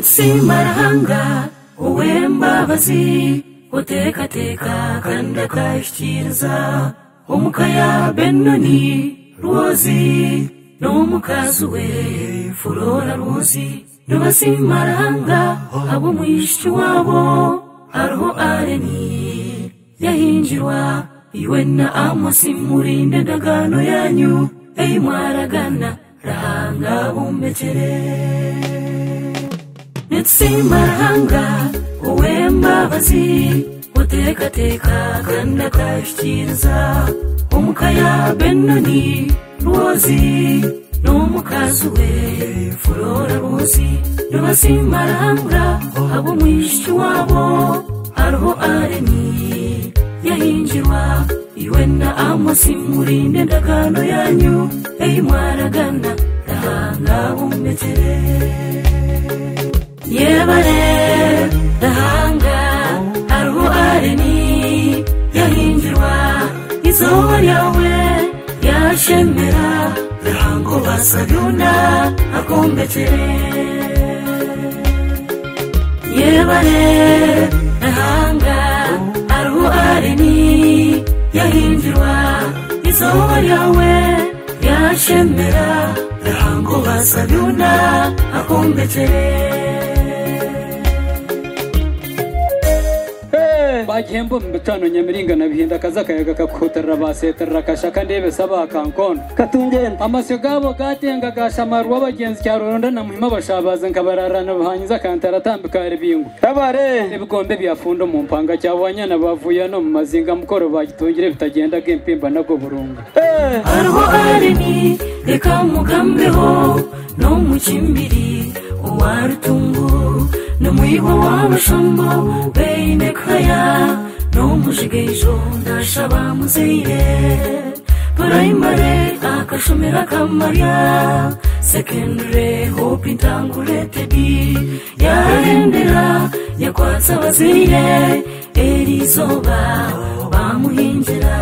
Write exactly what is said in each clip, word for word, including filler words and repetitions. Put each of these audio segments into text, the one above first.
Nitsimbarahanga uwembabazi uteka teka kanda kashikiriza umukaya Benoni Rozi n'umukazuwe Flora Rozi Nubasimarahanga abo mwishi wabo arho areni yahinjirwa iwena amusimurinde ndagano yanyu ei mwaragana rahanga umbekere Nitsimbarahanga uwembabazi uteka teka kanda kashikiriza umukaya Benoni Rozi n'umukazuwe Flora Rozi Nubasimarahanga abo mwishi wabo arho areni yahinjirwa iwena amusimurinde ndagano yanyu ei mwaragana rahanga umbekere Yebare rahanga arho areni yahinjirwa izuba ryawe yashemera rahango basabyuna akombekere Yebare rahanga arho areni yahinjirwa izuba ryawe yashemera rahango basabyuna akombekere Bagihembo mbitano nyamiringa na bihinda kazakayaga kakutara basetara kashaka ndebe saba kankon katungenda amasyo gabo gatenga gashamarwa bagenzi cyaronda na muhima bashabaza nkabararana bahanyiza kantara tambika ribingu tabare ibigombe byafundo mu mpanga cyabanyana bavuye no mu mazinga mukoro bagitungire bitagenda gempimba nago burunga eh arho areni reka mugambeho no mukimbiri uwarutungu no mwiho wabashombo beine kaya no mujigejo ndashaba muzeire primary akashomera kamarya secondary hope intangure tedi yahendera yakwatsa bazeire erizoba bamuhinjira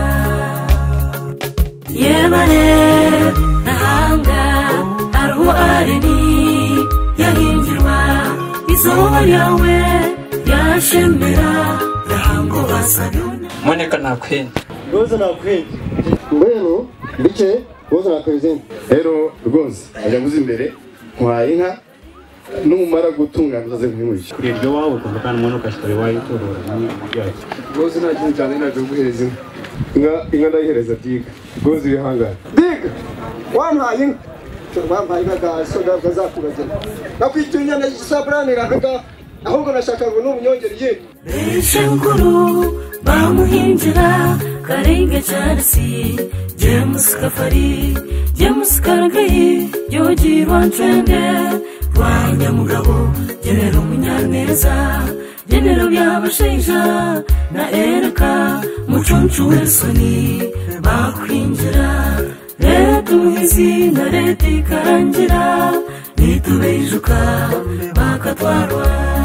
Yebare nahanga arho areni yahinjirwa izuba ryawe yashemera rahango basabyuna Moneka nakwenda Roza nakwenda Mbeno bice Roza nakwenda Ero rwose ajya nguzi imbere nkwaye inka numara gutungana uzaze nkwimurisha kuri iryo wawe kumvikana umuntu ukashitari wayitorora ni byaki Roza nta kintu cyane naje guhereza inka inka ndayihereza diga Roza irihangana diga wampaye inka Wambaye inka soda kazakubagena nakwitunya na sabranira nka ahubwo nashaka ngo n'umunyongeri yindi Beshenkuru bamuhinjira karenge charisi James Kafari James Karagayi Yogi Rwanchwende Rwanyamugabo Genero Munyaneza Genero byabasheja na Erika Mucuncu Wilsoni bakwinjira Leta muhizi na leta ikarangira nitubejuka bakatwarwa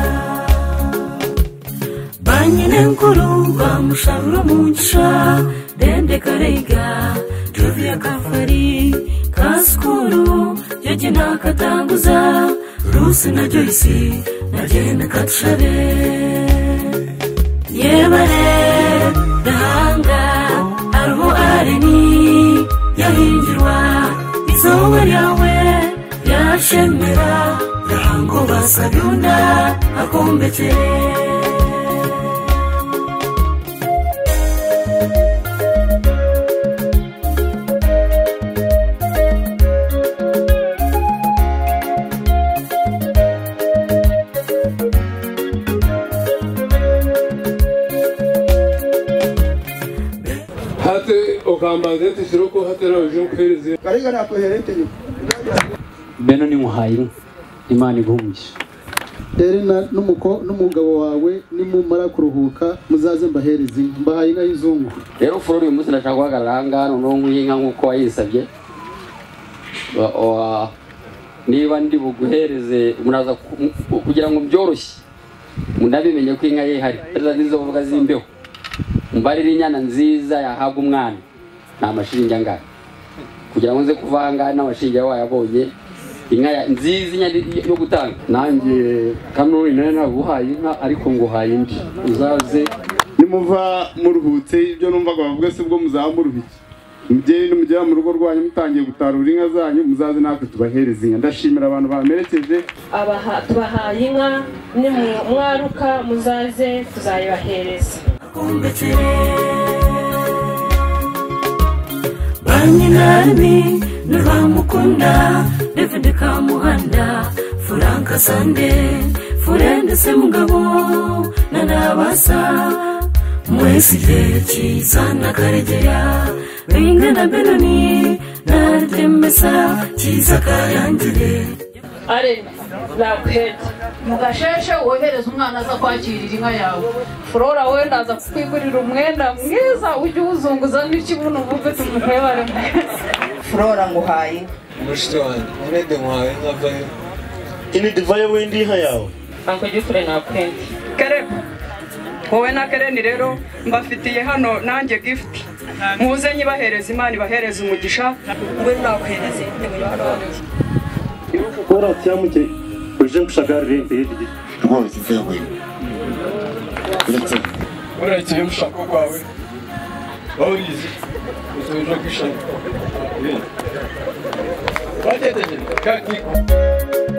Banyine nkuru bamusharura mungisha Dende Karega Jovia Kafari Kaskuru Yogi nakatanguza Rusi na Joyce na Jene Katshabe Yebare Dahanga Arho Areni yahinjirwa izuba ryawe yashemera rahango basabyuna akombekere Okambaze tishiroko hatera ujun kwezi Kariga nakoherete Beno ni muhayiro Imana igumugisha Derina numuko numugabo wawe nimumara kuruhuka muzaze mbahereze mbahaye inka y'izungu rero Flora uyu munsi ndashaka guhagarara no nkuyinka nkuko wayisabye niba ndi buguhereze muraza kugira ngo byoroshye munabimenye ko inka ye hari arizo bavuga zimbeho mbarira inyana nziza yahabwa umwana nta mashinge angana kugira ngo nze kuvanga n'amashinge wayabonye inka nziza yo gutanga nanjye kano inene naguhaye inka ariko nguhaye indi uzaze nimuva muruhutse ibyo numvaga bavuga se ubwo muzamuruhike mugende mugera mu rugo rwanyu mutangiye gutarura inka zanyu muzaze natwe tubahereza inka ndashimira abantu bamerekeje abaha tubahaye inka ni mwaruka muzaze tuzayibahereza Banyinarmi Nuramukunda David Kamuhanda Franka Sande Furende Semugabo Nanabasa Mwesige Chizana Karejeya Binga na Benoni Natemesa Chizaka Yanjile Are Lakwet Mugasheshe wohereza umwana aza kwakirira inka yawe Flora wenda aza kwigurira umwenda mwiza ujye uzunguza n'ikibuno uvuge tumukwebare Flora nguhaye mushito wanjye urede nguhaye nkavayo ini divaye wendi inka yawe Anko Jufre nakwent Kare wowe na Kareni rero mbafitiye hano nanjye gift muze nyibahereza Imana ibahereza umugisha ngwe nakwereze Kora tyamuke uje kushagarire imbere rwose zewe uretse uretse umushako kwawe bawurize uzoje kwishaka bateteje kaki